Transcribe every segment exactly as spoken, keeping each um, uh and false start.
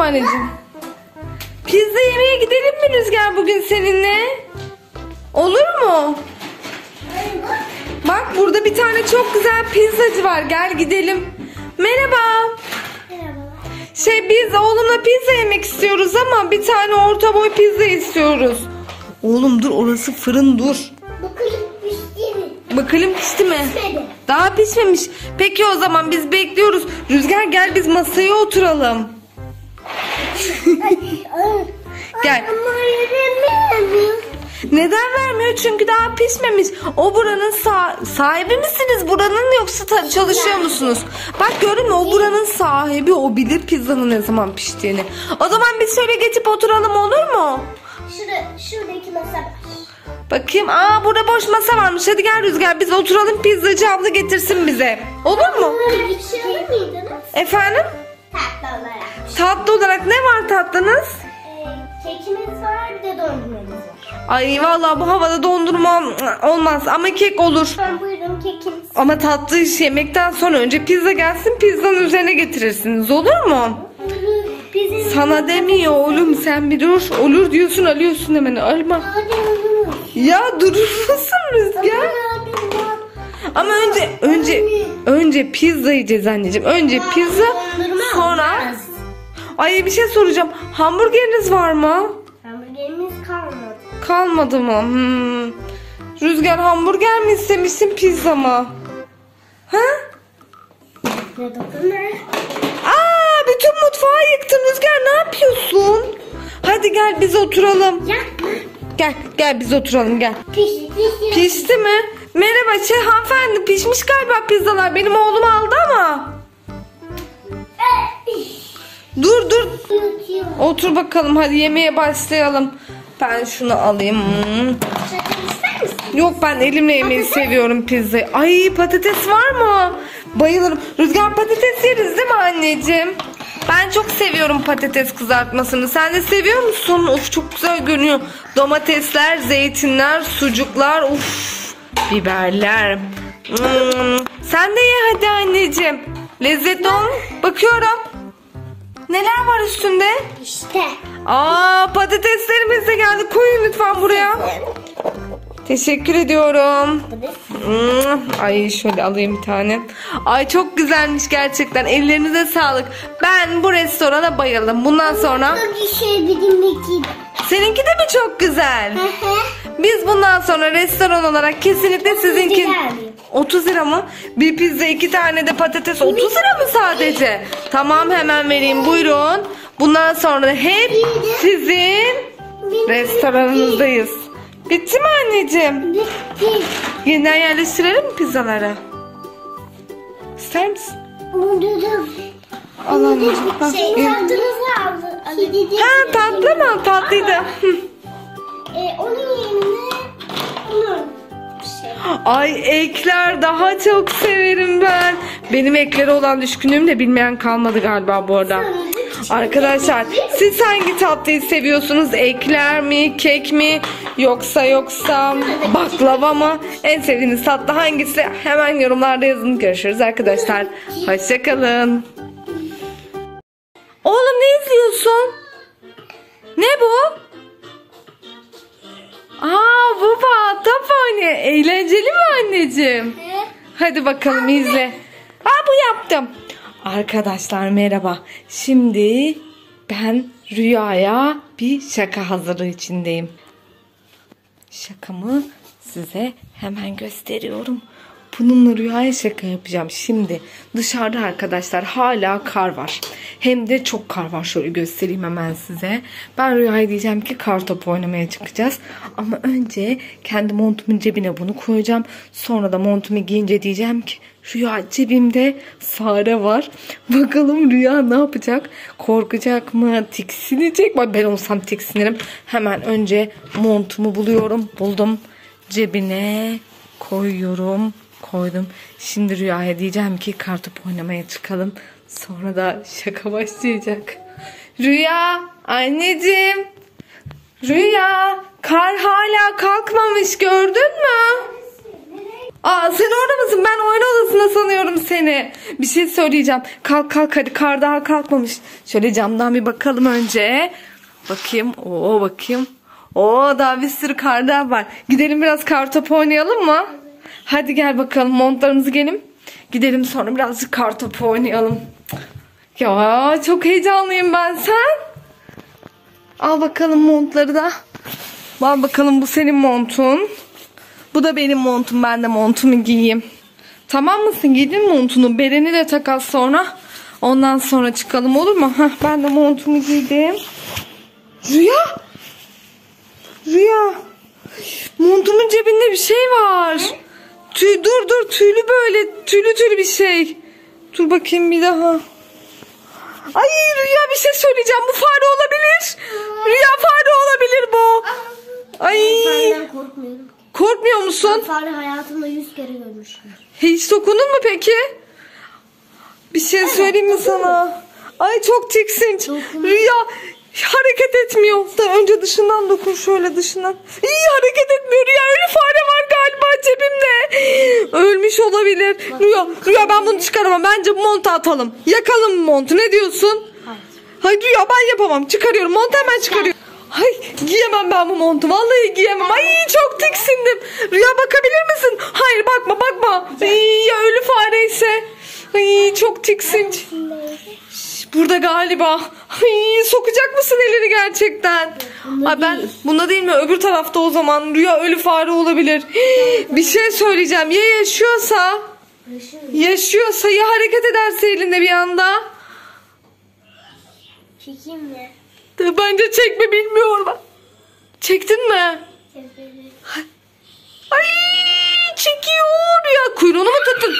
Efendim anneciğim. Pizza yemeye gidelim mi Rüzgar bugün seninle? Olur mu? Bak burada bir tane çok güzel pizzacı var. Gel gidelim. Merhaba. Şey biz oğlumla pizza yemek istiyoruz ama bir tane orta boy pizza istiyoruz. Oğlum dur, orası fırın, dur. Bakalım pişti mi? Bakalım pişti mi? Pişmedi. Daha pişmemiş. Peki o zaman biz bekliyoruz. Rüzgar gel biz masaya oturalım. Gel. Ama veremiyor. Neden vermiyor? Çünkü daha pişmemiş. O buranın sa- sahibi misiniz buranın, yoksa ta- çalışıyor musunuz? Bak görün mü, o buranın sahibi, o bilir pizzanın ne zaman piştiğini. O zaman biz şöyle geçip oturalım, olur mu? Şurada, şuradaki masa var. Bakayım. Aa burada boş masa varmış. Hadi gel Rüzgar biz oturalım, pizzacı abla getirsin bize. Olur mu? Bir şey alır mıydınız? Efendim? Tatlı olarak. Tatlı olarak ne var tatlınız? Ee, kekimiz var, bir de dondurmamız var. Ay vallahi bu havada dondurma olmaz ama kek olur. Ben buyurun kekimiz. Ama tatlı iş yemekten sonra önce pizza gelsin, pizzanın üzerine getirirsiniz, olur mu? Bizim Sana demiyor oğlum, sen bir dur. Olur diyorsun, alıyorsun hemen, alma. Hadi olur. Ya durur musun Rüzgar? Ama önce önce önce pizza yiyeceğiz anneciğim. Önce pizza, sonra... Ay bir şey soracağım. Hamburgeriniz var mı? Hamburgerimiz kalmadı. Kalmadı mı? Hmm. Rüzgar hamburger mi istemişsin, pizza mı? Ha? Ne dokunma. Aa, bütün mutfağı yıktın Rüzgar, ne yapıyorsun? Hadi gel biz oturalım. Yapma. Gel gel biz oturalım, gel. Pişti. Pişti. Pişti mi? Merhaba şey hanımefendi, pişmiş galiba pizzalar. Benim oğlum aldı ama. Dur dur. Otur bakalım, hadi yemeğe başlayalım. Ben şunu alayım. Hmm. İster misin? Yok ben elimle yemeyi seviyorum pizzayı. Ay patates var mı? Bayılırım. Rüzgar patates yeriz değil mi anneciğim? Ben çok seviyorum patates kızartmasını. Sen de seviyor musun? Of çok güzel görünüyor. Domatesler, zeytinler, sucuklar, uf, biberler. Hmm. Sen de ye hadi anneciğim. Lezzetli ol. Bakıyorum. Neler var üstünde? İşte. Aa patateslerimiz de geldi. Koyun lütfen buraya. Teşekkür ediyorum. Hmm, ay şöyle alayım bir tane. Ay çok güzelmiş gerçekten. Ellerinize sağlık. Ben bu restorana bayıldım. Bundan sonra... Bir şey benimki. Seninki de mi çok güzel? Biz bundan sonra restoran olarak kesinlikle sizinki... otuz lira mı? Bir pizza, iki tane de patates otuz lira mı sadece? Tamam hemen vereyim, buyurun. Bundan sonra hep sizin restoranınızdayız. Bitti mi anneciğim? Bitti. Yeniden yerleştirelim mi pizzaları? İster misin? Unuturum. Al anneciğim. Bak, Şey gel. tatlınızı aldı. Ha tatlı mı? Tatlıydı. Hı. Ee, onun yerine onu şey. Ay ekler daha çok severim ben. Benim eklere olan düşkünlüğüm de bilmeyen kalmadı galiba bu arada. Arkadaşlar siz hangi tatlıyı seviyorsunuz? Ekler mi, kek mi, yoksa yoksa baklava mı? En sevdiğiniz tatlı hangisi? Hemen yorumlarda yazın. Görüşürüz arkadaşlar. Hoşçakalın. Oğlum ne izliyorsun? Ne bu? Aa baba top oynuyor. Eğlenceli mi anneciğim? Hadi bakalım izle. Aa bu yaptım. Arkadaşlar merhaba. Şimdi ben Rüya'ya bir şaka hazırlığı içindeyim. Şakamı size hemen gösteriyorum. Bununla Rüya'ya şaka yapacağım. Şimdi dışarıda arkadaşlar hala kar var. Hem de çok kar var. Şöyle göstereyim hemen size. Ben Rüya'ya diyeceğim ki kar topu oynamaya çıkacağız. Ama önce kendi montumun cebine bunu koyacağım. Sonra da montumu giyince diyeceğim ki Rüya cebimde fare var. Bakalım Rüya ne yapacak? Korkacak mı? Tiksinecek mi? Ben olsam tiksinirim. Hemen önce montumu buluyorum. Buldum. Cebine koyuyorum. Koydum. Şimdi Rüya'ya diyeceğim ki kartopu oynamaya çıkalım. Sonra da şaka başlayacak. Rüya, anneciğim. Rüya, kar hala kalkmamış, gördün mü? Aa, sen orada mısın? Ben oyun odasında sanıyorum seni. Bir şey söyleyeceğim. Kalk kalk hadi, kar daha kalkmamış. Şöyle camdan bir bakalım önce. Bakayım. Oo bakayım. Oo, daha bir sürü kar daha var. Gidelim biraz kar topu oynayalım mı? Hadi gel bakalım, montlarımızı giyelim. Gidelim sonra birazcık kar topu oynayalım. Ya çok heyecanlıyım ben, sen? Al bakalım montları da. Al bakalım, bu senin montun. Bu da benim montum. Ben de montumu giyeyim. Tamam mısın? Giydin montunu. Bereni de tak az sonra. Ondan sonra çıkalım, olur mu? Heh, ben de montumu giydim. Rüya! Rüya! Montumun cebinde bir şey var. Tüy, dur dur, tüylü böyle. Tüylü tüylü bir şey. Dur bakayım bir daha. Ay Rüya, bir şey söyleyeceğim. Bu fare olabilir. Rüya, fare olabilir bu. Ay. Ben korkmuyorum. Korkmuyor musun? Ben fare hayatımda yüz kere görmüşüm. Hiç dokundun mu peki? Bir şey evet, söyleyeyim mi dokundum sana? Ay çok tiksinç. Dokundum. Rüya hareket etmiyor. Da önce dışından dokun, şöyle dışından. İyi, hareket etmiyor Rüya. Ölü fare var galiba cebimde. Ölmüş olabilir. Bak, Rüya, Rüya ben bunu çıkaramam. Bence montu atalım. Yakalım montu. Ne diyorsun? Hayır. Hayır Rüya, ben yapamam. Çıkarıyorum. Montu hemen çıkarıyorum. Ay giyemem ben bu montu. Vallahi giyemem. Ay çok tiksindim. Rüya bakabilir misin? Hayır bakma bakma. Ay, ya ölü fare ise. Ay çok tiksinç. Burada galiba. Ay, sokacak mısın elini gerçekten? Ay, ben bunda değil mi? Öbür tarafta o zaman. Rüya, ölü fare olabilir. Bir şey söyleyeceğim. Ya yaşıyorsa? Yaşıyorsa ya hareket ederse elinde bir anda? Çekeyim mi? Bence çekme, bilmiyorum. Çektin mi? Çektim. Ay çekiyor ya. Kuyruğunu mu tuttun?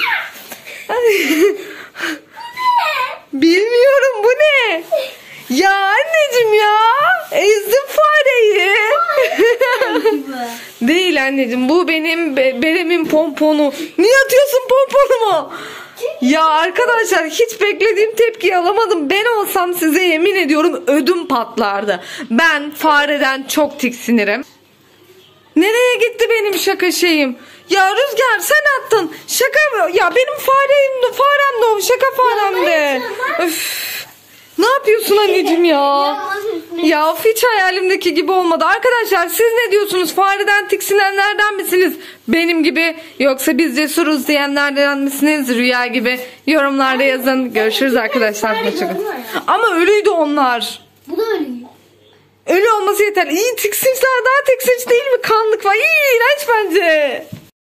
Bilmiyorum, bu ne? Ya anneciğim ya. Ezdim fareyi. Değil anneciğim, bu benim be beremin pomponu. Niye atıyorsun pomponumu? Ya arkadaşlar, hiç beklediğim tepkiyi alamadım. Ben olsam size yemin ediyorum ödüm patlardı. Ben fareden çok tiksinirim. Nereye gitti benim şaka şeyim? Ya Rüzgar, sen attın. Şaka ya, benim farem, farem de o. Şaka farem de. Öf. Ne yapıyorsun anneciğim ya? Ya hiç hayalimdeki gibi olmadı. Arkadaşlar siz ne diyorsunuz? Fareden tiksinenlerden misiniz? Benim gibi, yoksa biz cesuruz diyenlerden misiniz? Rüya gibi. Yorumlarda yazın. Görüşürüz arkadaşlar. Ama ölüydü onlar. Bu da ölü. Ölü olması yeter. İyi, tiksinçler daha tiksinç değil mi? Kanlık var. İyi, iğrenç bence.